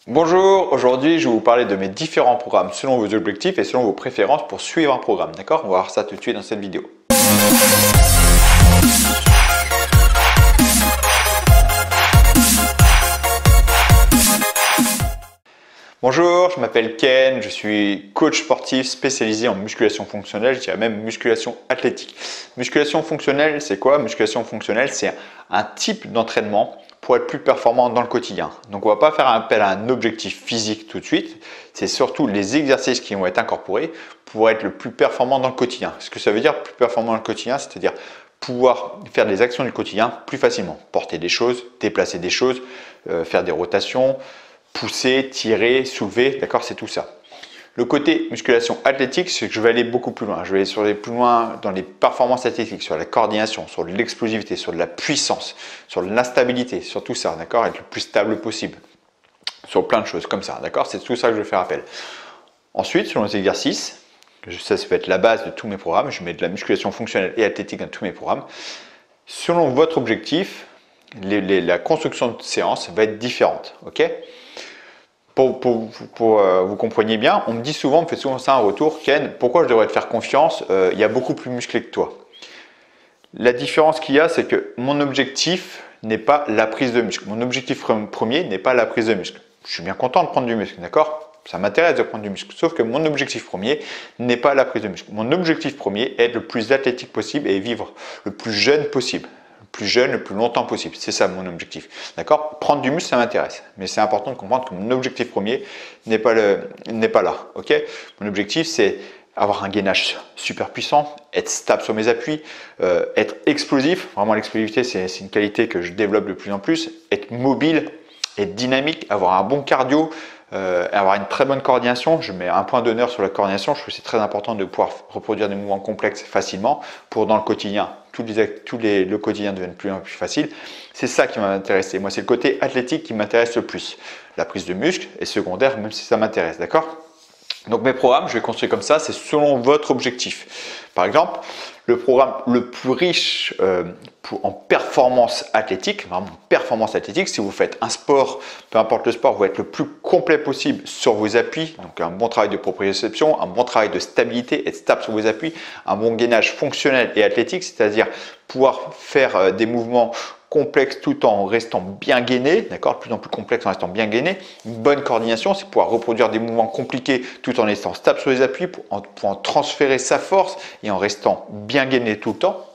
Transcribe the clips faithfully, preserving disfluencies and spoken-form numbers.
Bonjour, aujourd'hui je vais vous parler de mes différents programmes selon vos objectifs et selon vos préférences pour suivre un programme. D'accord? On va voir ça tout de suite dans cette vidéo. Bonjour, je m'appelle Ken, je suis coach sportif spécialisé en musculation fonctionnelle, je dirais même musculation athlétique. Musculation fonctionnelle, c'est quoi? Musculation fonctionnelle, c'est un type d'entraînement pour être plus performant dans le quotidien. Donc on ne va pas faire appel à un objectif physique tout de suite, c'est surtout les exercices qui vont être incorporés pour être le plus performant dans le quotidien. Ce que ça veut dire plus performant dans le quotidien, c'est-à-dire pouvoir faire des actions du quotidien plus facilement. Porter des choses, déplacer des choses, euh, faire des rotations, pousser, tirer, soulever, d'accord, c'est tout ça. Le côté musculation athlétique, c'est que je vais aller beaucoup plus loin. Je vais aller sur les plus loin dans les performances athlétiques, sur la coordination, sur l'explosivité, sur de la puissance, sur de l'instabilité, sur tout ça, d'accord, être le plus stable possible, sur plein de choses comme ça, d'accord. C'est tout ça que je vais faire appel. Ensuite, sur les exercices, ça, ça va être la base de tous mes programmes. Je mets de la musculation fonctionnelle et athlétique dans tous mes programmes. Selon votre objectif, les, les, la construction de séance va être différente, ok. Pour, pour, pour euh, vous compreniez bien, on me dit souvent, on me fait souvent ça un retour, Ken, pourquoi je devrais te faire confiance, euh, il y a beaucoup plus musclé que toi. La différence qu'il y a, c'est que mon objectif n'est pas la prise de muscle. Mon objectif premier n'est pas la prise de muscle. Je suis bien content de prendre du muscle, d'accord? Ça m'intéresse de prendre du muscle. Sauf que mon objectif premier n'est pas la prise de muscle. Mon objectif premier est être le plus athlétique possible et vivre le plus jeune possible. Plus jeune, le plus longtemps possible. C'est ça mon objectif. D'accord? Prendre du muscle, ça m'intéresse. Mais c'est important de comprendre que mon objectif premier n'est pas, le, n'est pas là. Ok? Mon objectif, c'est avoir un gainage super puissant, être stable sur mes appuis, euh, être explosif. Vraiment, l'explosivité, c'est, c'est une qualité que je développe de plus en plus. Être mobile, être dynamique, avoir un bon cardio, euh, avoir une très bonne coordination. Je mets un point d'honneur sur la coordination. Je trouve que c'est très important de pouvoir reproduire des mouvements complexes facilement pour dans le quotidien. Tous les, tous les, le quotidien devienne de plus en plus facile. C'est ça qui m'intéresse. Moi, c'est le côté athlétique qui m'intéresse le plus. La prise de muscle est secondaire, même si ça m'intéresse. D'accord? Donc, mes programmes, je vais construire comme ça. C'est selon votre objectif. Par exemple, le programme le plus riche euh, pour, en performance athlétique, vraiment performance athlétique, si vous faites un sport, peu importe le sport, vous êtes le plus complet possible sur vos appuis. Donc, un bon travail de proprioception, un bon travail de stabilité, être stable sur vos appuis, un bon gainage fonctionnel et athlétique, c'est-à-dire pouvoir faire euh, des mouvements complexe tout en restant bien gainé, d'accord, de plus en plus complexe en restant bien gainé. Une bonne coordination, c'est pouvoir reproduire des mouvements compliqués tout en étant stable sur les appuis, pour en, pour en transférer sa force et en restant bien gainé tout le temps.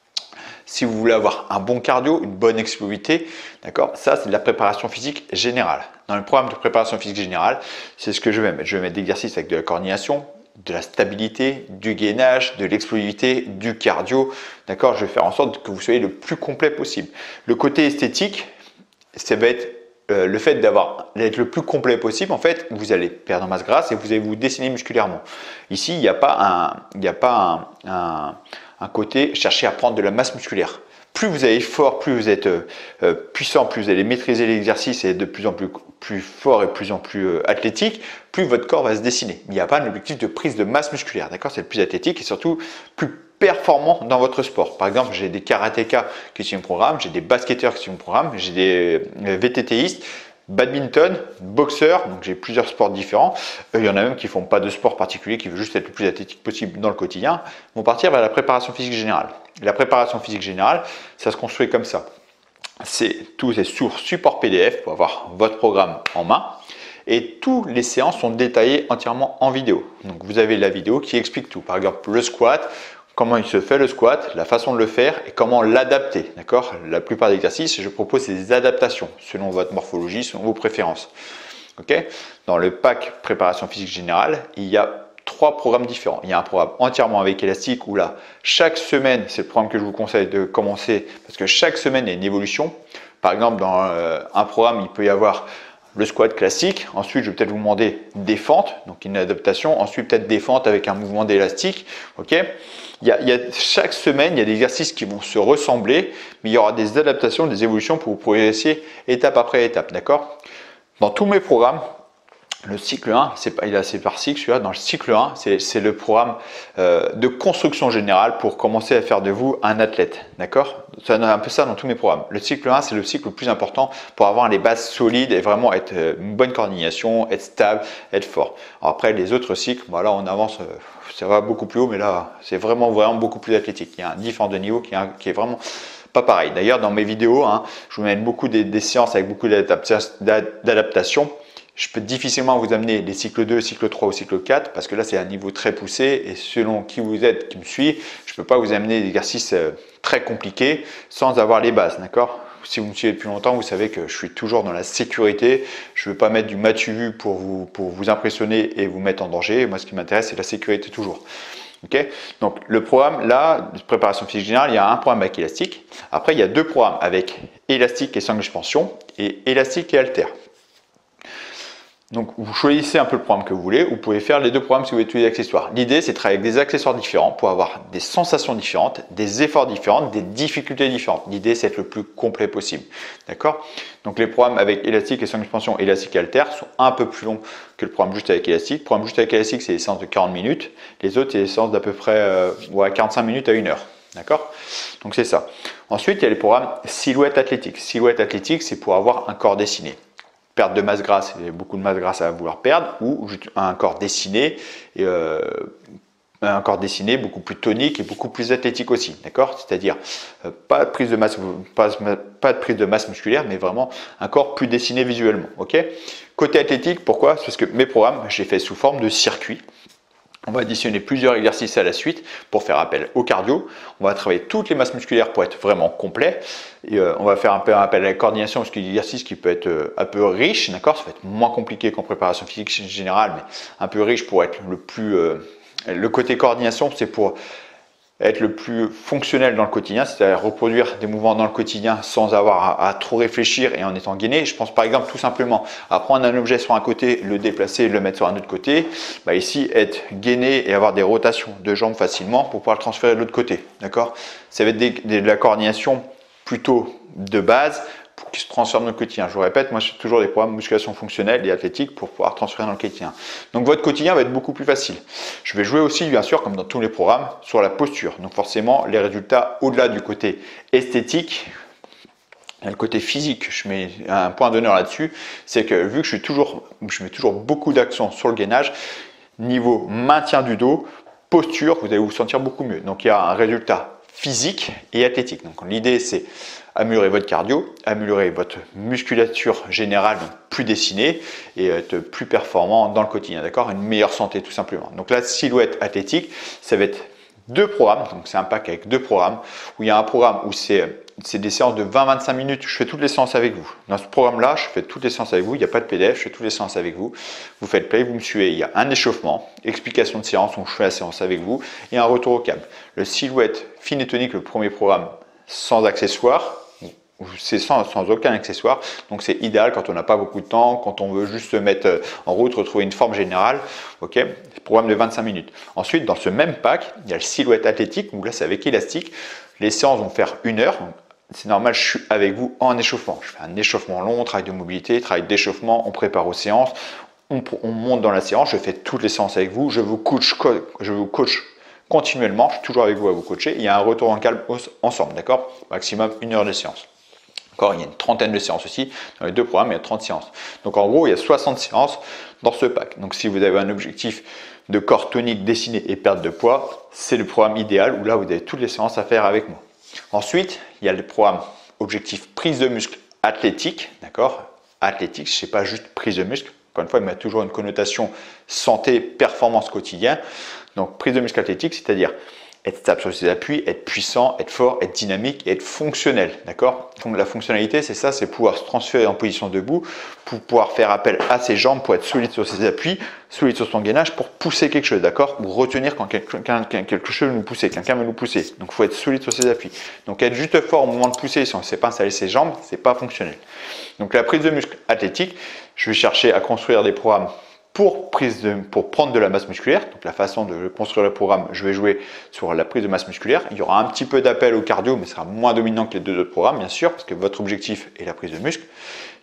Si vous voulez avoir un bon cardio, une bonne explosivité, d'accord, ça c'est de la préparation physique générale. Dans le programme de préparation physique générale, c'est ce que je vais mettre. Je vais mettre des exercices avec de la coordination, de la stabilité, du gainage, de l'explosivité, du cardio. D'accord, je vais faire en sorte que vous soyez le plus complet possible. Le côté esthétique, ça va être euh, le fait d'avoir d'être le plus complet possible. En fait, vous allez perdre en masse grasse et vous allez vous dessiner musculairement. Ici, il n'y a pas un, il n'y a pas un, un, un côté chercher à prendre de la masse musculaire. Plus vous allez fort, plus vous êtes euh, puissant, plus vous allez maîtriser l'exercice et être de plus en plus, plus fort et de plus en plus euh, athlétique, plus votre corps va se dessiner. Il n'y a pas un objectif de prise de masse musculaire, d'accord? C'est le plus athlétique et surtout plus performant dans votre sport. Par exemple, j'ai des karatékas qui suivent mon programme, j'ai des basketteurs qui suivent mon programme, j'ai des VTTistes, badminton, boxeur, donc j'ai plusieurs sports différents. Il y en a même qui ne font pas de sport particulier, qui veulent juste être le plus athlétique possible dans le quotidien, vont partir vers la préparation physique générale. La préparation physique générale, ça se construit comme ça. C'est tout, c'est sur support P D F pour avoir votre programme en main. Et toutes les séances sont détaillées entièrement en vidéo. Donc vous avez la vidéo qui explique tout. Par exemple, le squat, comment il se fait le squat, la façon de le faire et comment l'adapter. D'accord? La plupart des exercices, je propose des adaptations selon votre morphologie, selon vos préférences. Okay? Dans le pack préparation physique générale, il y a trois programmes différents. Il y a un programme entièrement avec élastique où là, chaque semaine, c'est le programme que je vous conseille de commencer parce que chaque semaine, il y a une évolution. Par exemple, dans euh, un programme, il peut y avoir le squat classique. Ensuite, je vais peut-être vous demander des fentes, donc une adaptation. Ensuite, peut-être des fentes avec un mouvement d'élastique. Ok? Il y a, il y a, chaque semaine, il y a des exercices qui vont se ressembler, mais il y aura des adaptations, des évolutions pour vous progresser étape après étape. D'accord? Dans tous mes programmes, Le cycle un, c'est pas, il est assez par cycle, celui-là. Dans le cycle un, c'est le programme euh, de construction générale pour commencer à faire de vous un athlète. D'accord? C'est un peu ça dans tous mes programmes. Le cycle un, c'est le cycle le plus important pour avoir les bases solides et vraiment être euh, une bonne coordination, être stable, être fort. Alors après, les autres cycles, bah là, on avance, euh, ça va beaucoup plus haut, mais là, c'est vraiment, vraiment beaucoup plus athlétique. Il y a un différent de niveau qui est, un, qui est vraiment pas pareil. D'ailleurs, dans mes vidéos, hein, je vous mets beaucoup des, des séances avec beaucoup d'adaptation. Je peux difficilement vous amener les cycles deux, cycle trois ou cycle quatre parce que là, c'est un niveau très poussé et selon qui vous êtes, qui me suit, je ne peux pas vous amener des exercices très compliqués sans avoir les bases, d'accord? Si vous me suivez depuis longtemps, vous savez que je suis toujours dans la sécurité. Je ne veux pas mettre du matu vu pour vous, pour vous impressionner et vous mettre en danger. Moi, ce qui m'intéresse, c'est la sécurité toujours. Okay, donc le programme là, de préparation physique générale, il y a un programme avec élastique. Après, il y a deux programmes avec élastique et sangle expansion et élastique et haltère. Donc, vous choisissez un peu le programme que vous voulez. Vous pouvez faire les deux programmes si vous voulez tous les accessoires. L'idée, c'est de travailler avec des accessoires différents pour avoir des sensations différentes, des efforts différents, des difficultés différentes. L'idée, c'est d'être le plus complet possible. D'accord? Donc, les programmes avec élastique et sangle expansion, élastique et haltère sont un peu plus longs que le programme juste avec élastique. Le programme juste avec élastique, c'est des séances de quarante minutes. Les autres, c'est des séances d'à peu près euh, ouais, quarante-cinq minutes à une heure. D'accord? Donc, c'est ça. Ensuite, il y a les programmes silhouette athlétique. Silhouette athlétique, c'est pour avoir un corps dessiné. Perte de masse grasse, il y a beaucoup de masse grasse à vouloir perdre, ou un corps dessiné, et euh, un corps dessiné beaucoup plus tonique et beaucoup plus athlétique aussi, d'accord? C'est-à-dire euh, pas de prise de masse, pas, pas de prise de masse musculaire, mais vraiment un corps plus dessiné visuellement, ok? Côté athlétique, pourquoi? Parce que mes programmes, j'ai fait sous forme de circuit. On va additionner plusieurs exercices à la suite pour faire appel au cardio. On va travailler toutes les masses musculaires pour être vraiment complet. Et euh, on va faire un peu appel à la coordination parce qu'il y a des exercices qui peut être euh, un peu riche, d'accord? Ça va être moins compliqué qu'en préparation physique générale, mais un peu riche pour être le plus. Euh, le côté coordination, c'est pour être le plus fonctionnel dans le quotidien, c'est-à-dire reproduire des mouvements dans le quotidien sans avoir à, à trop réfléchir et en étant gainé. Je pense par exemple tout simplement à prendre un objet sur un côté, le déplacer, le mettre sur un autre côté. Bah ici, être gainé et avoir des rotations de jambes facilement pour pouvoir le transférer de l'autre côté. D'accord? Ça va être des, des, de la coordination plutôt de base pour qui se transforme dans le quotidien. Je vous répète, moi je fais toujours des programmes de musculation fonctionnelle et athlétique pour pouvoir transférer dans le quotidien. Donc votre quotidien va être beaucoup plus facile. Je vais jouer aussi, bien sûr, comme dans tous les programmes, sur la posture. Donc forcément, les résultats, au-delà du côté esthétique, il y a le côté physique, je mets un point d'honneur là-dessus, c'est que vu que je, suis toujours, je mets toujours beaucoup d'accent sur le gainage, niveau maintien du dos, posture, vous allez vous sentir beaucoup mieux. Donc il y a un résultat physique et athlétique. Donc l'idée c'est améliorer votre cardio, améliorer votre musculature générale, donc plus dessinée et être plus performant dans le quotidien, d'accord? Une meilleure santé tout simplement. Donc la silhouette athlétique, ça va être deux programmes, donc c'est un pack avec deux programmes, où il y a un programme où c'est des séances de vingt à vingt-cinq minutes, je fais toutes les séances avec vous. Dans ce programme-là, je fais toutes les séances avec vous, il n'y a pas de P D F, je fais toutes les séances avec vous. Vous faites play, vous me suivez, il y a un échauffement, explication de séance, où je fais la séance avec vous, et un retour au câble. Le silhouette fine et tonique, le premier programme, sans accessoires, c'est sans, sans aucun accessoire, donc c'est idéal quand on n'a pas beaucoup de temps, quand on veut juste se mettre en route, retrouver une forme générale, ok, programme de vingt-cinq minutes. Ensuite, dans ce même pack, il y a le silhouette athlétique, où là c'est avec élastique, les séances vont faire une heure, c'est normal, je suis avec vous en échauffement, je fais un échauffement long, travail de mobilité, travail d'échauffement, on prépare aux séances, on, on monte dans la séance, je fais toutes les séances avec vous, je vous coach, je vous coach continuellement, je suis toujours avec vous à vous coacher, il y a un retour en calme ensemble, d'accord, maximum une heure de séance. Encore, il y a une trentaine de séances aussi. Dans les deux programmes, il y a trente séances. Donc en gros, il y a soixante séances dans ce pack. Donc si vous avez un objectif de corps tonique, dessiné et perte de poids, c'est le programme idéal où là, vous avez toutes les séances à faire avec moi. Ensuite, il y a le programme objectif prise de muscle athlétique. D'accord? Athlétique, je ne sais pas juste prise de muscle. Encore une fois, il met toujours une connotation santé, performance quotidien. Donc prise de muscle athlétique, c'est-à-dire être stable sur ses appuis, être puissant, être fort, être dynamique et être fonctionnel. D'accord? Donc la fonctionnalité, c'est ça, c'est pouvoir se transférer en position debout, pour pouvoir faire appel à ses jambes, pour être solide sur ses appuis, solide sur son gainage, pour pousser quelque chose, d'accord? Ou retenir quand quelqu'un, quelque chose veut nous pousser, quelqu'un veut nous pousser. Donc il faut être solide sur ses appuis. Donc être juste fort au moment de pousser, si on ne sait pas installer ses jambes, c'est pas fonctionnel. Donc la prise de muscle athlétique, je vais chercher à construire des programmes Pour, prise de, pour prendre de la masse musculaire. Donc la façon de construire le programme, je vais jouer sur la prise de masse musculaire. Il y aura un petit peu d'appel au cardio, mais ce sera moins dominant que les deux autres programmes, bien sûr, parce que votre objectif est la prise de muscle.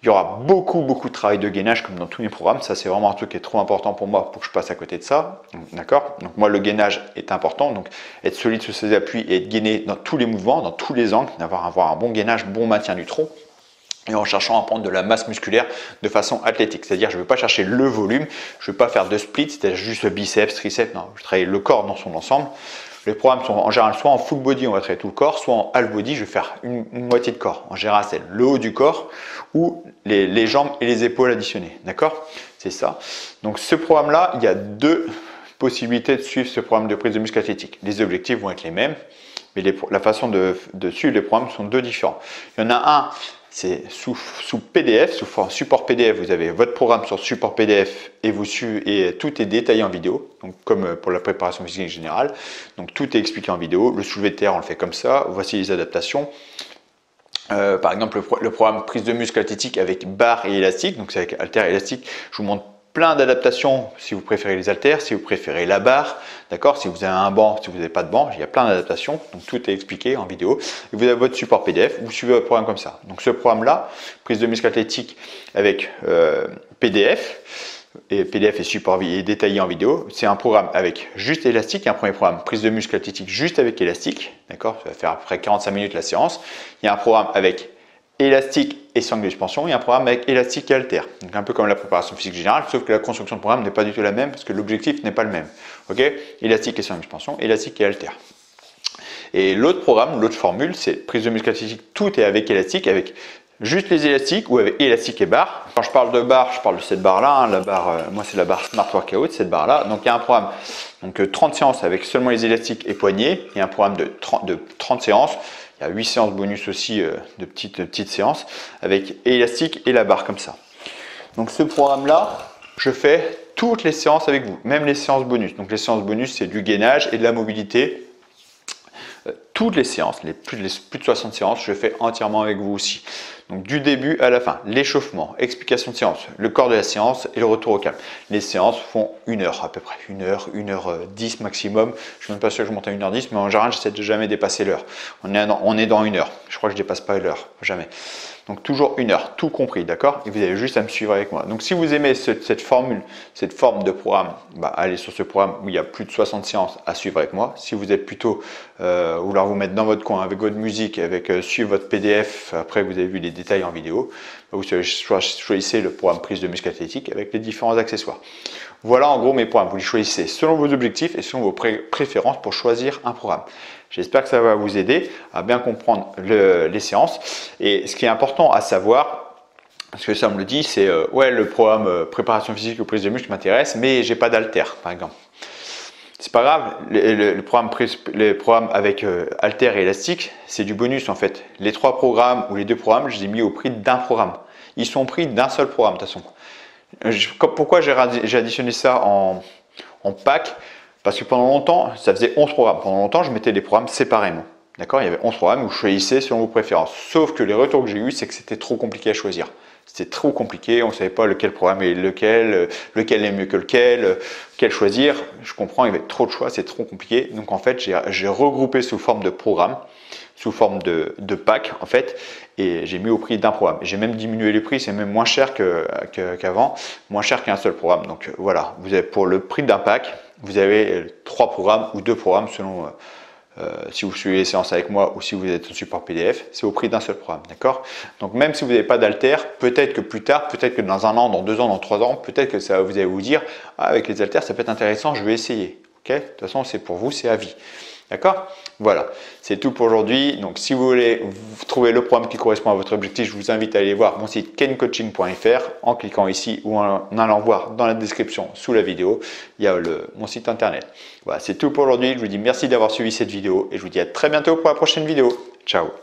Il y aura beaucoup, beaucoup de travail de gainage comme dans tous mes programmes. Ça, c'est vraiment un truc qui est trop important pour moi pour que je passe à côté de ça. D'accord? Donc, moi, le gainage est important. Donc, être solide sur ses appuis et être gainé dans tous les mouvements, dans tous les angles, d'avoir avoir un bon gainage, bon maintien du tronc. Et en cherchant à prendre de la masse musculaire de façon athlétique. C'est-à-dire, je ne veux pas chercher le volume, je ne veux pas faire de split, c'est-à-dire juste biceps, triceps. Non, je travaille le corps dans son ensemble. Les programmes sont en général soit en full body, on va travailler tout le corps, soit en half body, je vais faire une, une moitié de corps. En général, c'est le haut du corps ou les, les jambes et les épaules additionnées. D'accord? C'est ça. Donc, ce programme-là, il y a deux possibilités de suivre ce programme de prise de muscle athlétique. Les objectifs vont être les mêmes, mais les, la façon de, de suivre les programmes sont deux différents. Il y en a un, c'est sous, sous P D F, sous support P D F, vous avez votre programme sur support P D F et, vous, et tout est détaillé en vidéo, donc comme pour la préparation physique générale. Donc tout est expliqué en vidéo. Le soulevé de terre, on le fait comme ça. Voici les adaptations. Euh, par exemple, le, le programme prise de muscle athlétique avec barre et élastique, donc c'est avec haltère et élastique. Je vous montre plein d'adaptations si vous préférez les haltères, si vous préférez la barre, d'accord, si vous avez un banc, si vous n'avez pas de banc, il y a plein d'adaptations, donc tout est expliqué en vidéo. Et vous avez votre support P D F, vous suivez votre programme comme ça. Donc ce programme-là, prise de muscle athlétique avec euh, P D F, et P D F et support est détaillé en vidéo, c'est un programme avec juste élastique. Il y a un premier programme prise de muscle athlétique juste avec élastique, d'accord, ça va faire à peu près quarante-cinq minutes la séance. Il y a un programme avec élastique et sangle d'expansion, il y a un programme avec élastique et haltère. Donc un peu comme la préparation physique générale, sauf que la construction de programme n'est pas du tout la même parce que l'objectif n'est pas le même. Ok, élastique et sangle d'expansion, élastique et haltère. Et l'autre programme, l'autre formule, c'est prise de muscle athlétique, tout est avec élastique, avec juste les élastiques ou avec élastique et barre. Quand je parle de barre, je parle de cette barre là, hein, la barre, euh, moi c'est la barre Smart Workout, cette barre là. Donc il y a un programme donc euh, trente séances avec seulement les élastiques et poignets, il y a un programme de trente, de trente séances. Il y a huit séances bonus aussi euh, de petites, de petites séances avec élastique et la barre comme ça. Donc ce programme-là, je fais toutes les séances avec vous, même les séances bonus. Donc les séances bonus, c'est du gainage et de la mobilité. Euh, toutes les séances, les plus, les plus de soixante séances, je fais entièrement avec vous aussi. Donc du début à la fin, l'échauffement, explication de séance, le corps de la séance et le retour au calme. Les séances font une heure à peu près, une heure, une heure dix maximum. Je ne suis même pas sûr que je monte à une heure dix, mais en général, j'essaie de jamais dépasser l'heure. On est dans, on est dans une heure. Je crois que je ne dépasse pas l'heure, jamais. Donc toujours une heure, tout compris, d'accord? Et vous avez juste à me suivre avec moi. Donc si vous aimez ce, cette formule, cette forme de programme, bah, allez sur ce programme où il y a plus de soixante séances à suivre avec moi. Si vous êtes plutôt euh, vouloir vous mettre dans votre coin avec votre musique, avec euh, suivre votre P D F, après vous avez vu les détails en vidéo, bah, vous choisissez le programme prise de muscle athlétique avec les différents accessoires. Voilà en gros mes programmes. Vous les choisissez selon vos objectifs et selon vos pré préférences pour choisir un programme. J'espère que ça va vous aider à bien comprendre le, les séances. Et ce qui est important à savoir, parce que ça me le dit, c'est euh, ouais, le programme euh, préparation physique ou prise de muscle m'intéresse, mais j'ai pas d'haltère, par exemple. C'est pas grave, le, le, le, programme, le programme avec euh, haltère et élastique, c'est du bonus en fait. Les trois programmes ou les deux programmes, je les ai mis au prix d'un programme. Ils sont au prix d'un seul programme de toute façon. Je, pourquoi j'ai additionné ça en, en pack? Parce que pendant longtemps, ça faisait onze programmes. Pendant longtemps, je mettais des programmes séparément. D'accord? Il y avait onze programmes où je choisissais selon vos préférences. Sauf que les retours que j'ai eus, c'est que c'était trop compliqué à choisir. C'était trop compliqué, on ne savait pas lequel programme est lequel, lequel est mieux que lequel, quel choisir. Je comprends, il y avait trop de choix, c'est trop compliqué. Donc en fait, j'ai regroupé sous forme de programme, sous forme de, de pack en fait, et j'ai mis au prix d'un programme. J'ai même diminué les prix, c'est même moins cher qu'avant, que, moins cher qu'un seul programme. Donc voilà, vous avez pour le prix d'un pack, vous avez trois programmes ou deux programmes selon euh, si vous suivez les séances avec moi ou si vous êtes au support P D F, c'est au prix d'un seul programme, d'accord? Donc même si vous n'avez pas d'haltère, peut-être que plus tard, peut-être que dans un an, dans deux ans, dans trois ans, peut-être que ça vous allez vous dire ah, avec les haltères ça peut être intéressant, je vais essayer. Ok? De toute façon, c'est pour vous, c'est à vie. D'accord? Voilà, c'est tout pour aujourd'hui. Donc, si vous voulez vous trouver le programme qui correspond à votre objectif, je vous invite à aller voir mon site ken coaching point F R en cliquant ici ou en allant voir dans la description sous la vidéo. Il y a le, mon site internet. Voilà, c'est tout pour aujourd'hui. Je vous dis merci d'avoir suivi cette vidéo et je vous dis à très bientôt pour la prochaine vidéo. Ciao!